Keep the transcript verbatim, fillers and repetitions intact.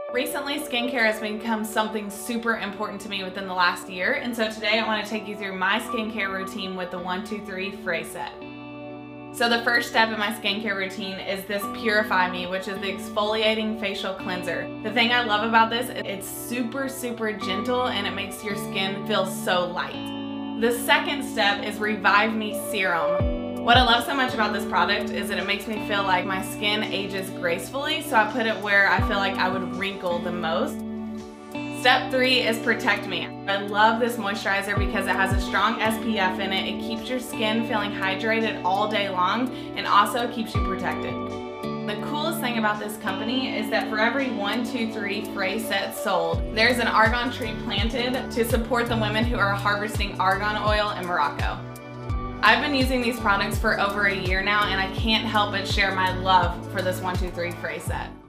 Recently, skincare has become something super important to me within the last year, and so today I want to take you through my skincare routine with the one two three Frey set. So the first step in my skincare routine is this Purify Me, which is the exfoliating facial cleanser. The thing I love about this, it's super, super gentle and it makes your skin feel so light. The second step is Revive Me Serum. What I love so much about this product is that it makes me feel like my skin ages gracefully, so I put it where I feel like I would wrinkle the most. Step three is Protect Me. I love this moisturizer because it has a strong S P F in it. It keeps your skin feeling hydrated all day long and also keeps you protected. The coolest thing about this company is that for every one two three Frey set sold, there's an argan tree planted to support the women who are harvesting argan oil in Morocco. I've been using these products for over a year now and I can't help but share my love for this one two three Frey set.